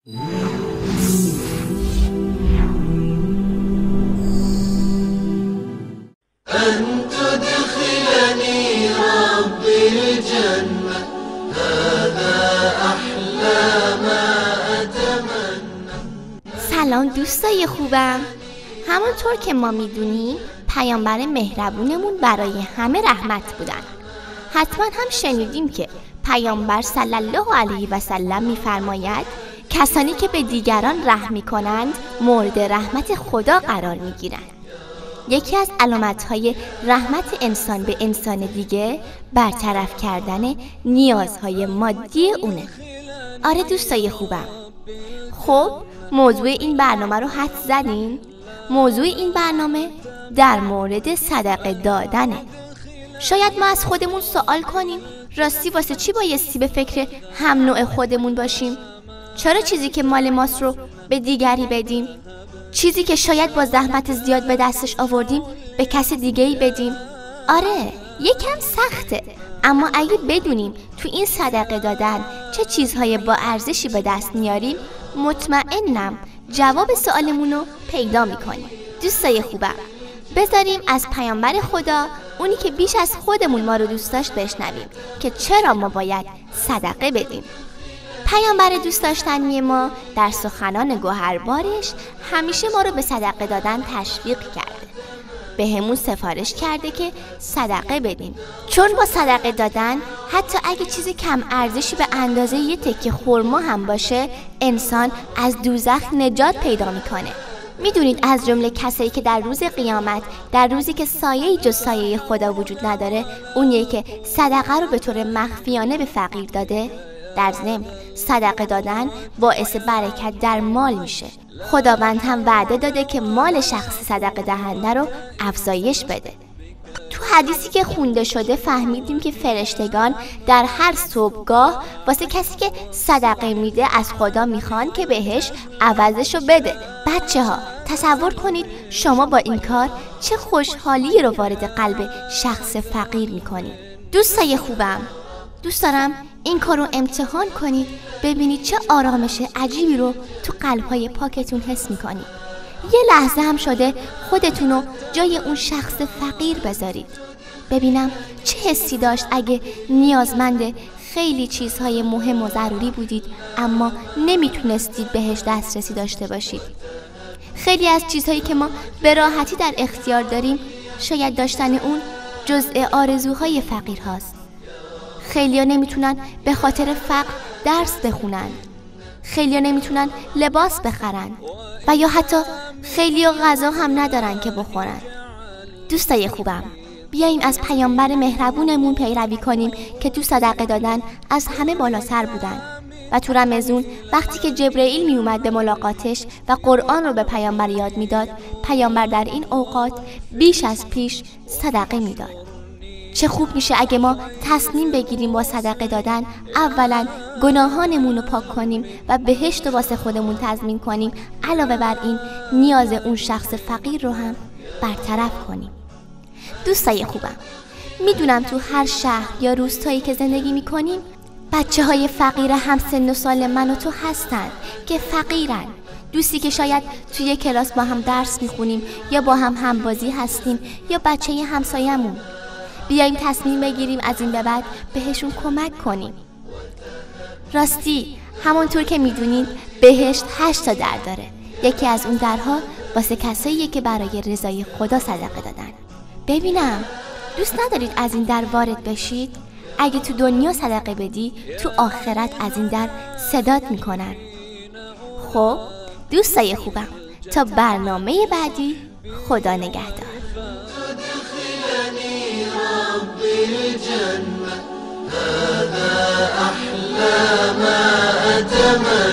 أن تدخلني ربي الجنة هذا أحلى ما أتمنى. سلام دوستای خوبم. همونطور که ما میدونیم پیامبر مهربونمون برای همه رحمت بودن. حتما هم شنیدیم که پیامبر صلی الله علیه و سلم میفرماید کسانی که به دیگران رحم میکنند مورد رحمت خدا قرار میگیرند. یکی از علامت‌های رحمت انسان به انسان دیگه برطرف کردن نیازهای مادی اونه. آره دوستای خوبم. خب موضوع این برنامه رو حدس زدین؟ موضوع این برنامه در مورد صدقه دادنه. شاید ما از خودمون سوال کنیم راستی واسه چی بایستی به فکر هم نوع خودمون باشیم؟ چرا چیزی که مال ماست رو به دیگری بدیم؟ چیزی که شاید با زحمت زیاد به دستش آوردیم به کس دیگه‌ای بدیم؟ آره یکم سخته، اما اگه بدونیم تو این صدقه دادن چه چیزهای با ارزشی به دست میاریم مطمئنم جواب سوالمون رو پیدا میکنیم. دوستای خوبم بذاریم از پیامبر خدا، اونی که بیش از خودمون ما رو دوست داشت، بشنویم که چرا ما باید صدقه بدیم. پیامبر دوست داشتنی ما در سخنان گوهربارش همیشه ما رو به صدقه دادن تشویق کرده. به همون سفارش کرده که صدقه بدیم، چون با صدقه دادن حتی اگه چیز کم ارزشی به اندازه یه تکه خرما هم باشه انسان از دوزخ نجات پیدا میکنه. میدونید از جمله کسایی که در روز قیامت، در روزی که سایه‌ای جز سایه خدا وجود نداره، اونیه که صدقه رو به طور مخفیانه به فقیر داده. در ضمن صدقه دادن باعث برکت در مال میشه. خداوند هم وعده داده که مال شخص صدقه دهنده رو افزایش بده. تو حدیثی که خونده شده فهمیدیم که فرشتگان در هر صبحگاه واسه کسی که صدقه میده از خدا میخوان که بهش عوضشو بده. بچه ها تصور کنید شما با این کار چه خوشحالی رو وارد قلب شخص فقیر میکنید. دوستای خوبم دوست دارم این کار رو امتحان کنید، ببینید چه آرامش عجیبی رو تو قلب‌های پاکتون حس میکنید. یه لحظه هم شده خودتون رو جای اون شخص فقیر بذارید، ببینم چه حسی داشت اگه نیازمند خیلی چیزهای مهم و ضروری بودید اما نمیتونستید بهش دسترسی داشته باشید. خیلی از چیزهایی که ما به راحتی در اختیار داریم شاید داشتن اون جزء آرزوهای فقیر هاست. خیلیا نمیتونن به خاطر فقر درس بخونن، خیلیا نمیتونن لباس بخرن و یا حتی خیلیا غذا هم ندارن که بخورن. دوستای خوبم بیاییم از پیامبر مهربونمون پیروی کنیم که تو صدقه دادن از همه بالاتر بودن و تو رمضان وقتی که جبرئیل می اومد به ملاقاتش و قرآن رو به پیامبر یاد میداد، پیامبر در این اوقات بیش از پیش صدقه میداد. چه خوب میشه اگه ما تصمیم بگیریم با صدقه دادن اولا گناهانمون رو پاک کنیم و بهشت رو واسه خودمون تضمین کنیم، علاوه بر این نیاز اون شخص فقیر رو هم برطرف کنیم. دوستای خوبم میدونم تو هر شهر یا روستایی که زندگی میکنیم بچه های فقیر همسن و سال من و تو هستن که فقیرن. دوستی که شاید توی کلاس با هم درس میخونیم یا با هم همبازی هستیم یا بچه همسایمون. بیاییم تصمیم بگیریم از این به بعد بهشون کمک کنیم. راستی همونطور که میدونید بهشت 8 تا در داره. یکی از اون درها واسه کساییه که برای رضای خدا صدقه دادن. ببینم دوست ندارید از این در وارد بشید؟ اگه تو دنیا صدقه بدی تو آخرت از این در صدات میکنن. خب دوستای خوبم تا برنامه بعدی خدا نگهدار. الجنة هذا أحلى ما أتمنى.